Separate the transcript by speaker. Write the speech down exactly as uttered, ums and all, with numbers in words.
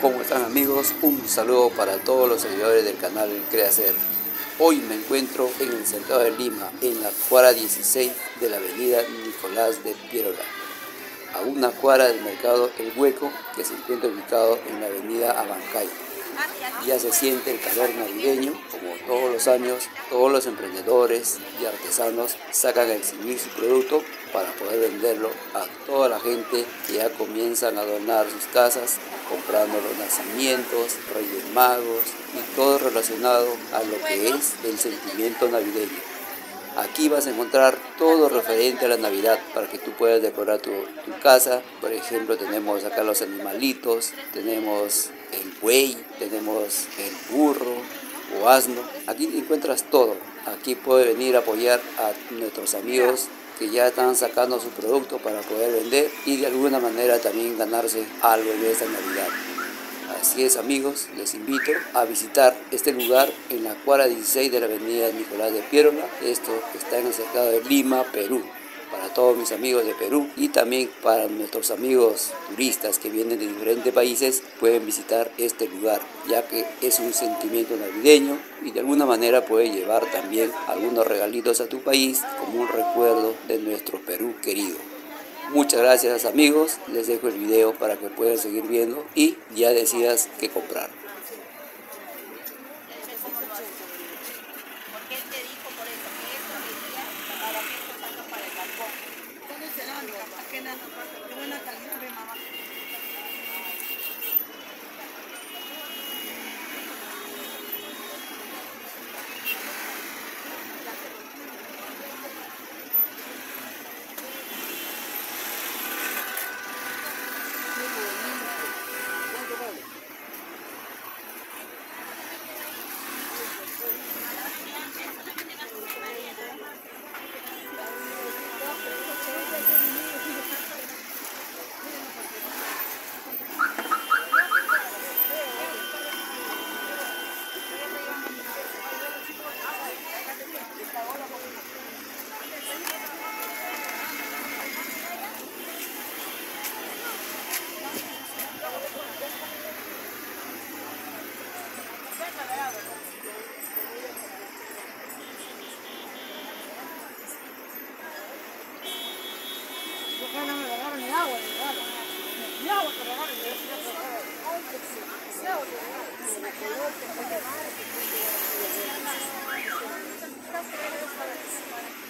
Speaker 1: ¿Cómo están, amigos? Un saludo para todos los seguidores del canal Creacer. Hoy me encuentro en el centro de Lima, en la cuadra dieciséis de la avenida Nicolás de Piérola, a una cuadra del mercado El Hueco, que se encuentra ubicado en la avenida Abancay. Ya se siente el calor navideño. Como todos los años, todos los emprendedores y artesanos sacan a exhibir su producto para poder venderlo a toda la gente que ya comienzan a adornar sus casas, comprando los nacimientos, Reyes Magos y todo relacionado a lo que es el sentimiento navideño. Aquí vas a encontrar todo referente a la Navidad para que tú puedas decorar tu, tu casa. Por ejemplo, tenemos acá los animalitos, tenemos el buey, tenemos el burro o asno. Aquí encuentras todo. Aquí puedes venir a apoyar a nuestros amigos que ya están sacando su producto para poder vender y de alguna manera también ganarse algo en esta Navidad. Así es, amigos, les invito a visitar este lugar en la cuadra dieciséis de la avenida Nicolás de Piérola. Esto está en el cercado de Lima, Perú. Para todos mis amigos de Perú y también para nuestros amigos turistas que vienen de diferentes países, pueden visitar este lugar, ya que es un sentimiento navideño y de alguna manera puede llevar también algunos regalitos a tu país como un recuerdo de nuestro Perú querido. Muchas gracias, amigos, les dejo el video para que puedan seguir viendo y ya decidas qué comprar.
Speaker 2: Porque él te dijo por eso, que eso venía para que esto salga para el balcón. Todo es cerámica, ajena, de buena calidad, ve, mamá. No me agarraron ni agua, ni agua. Ni agua que me agarraron, ni agua.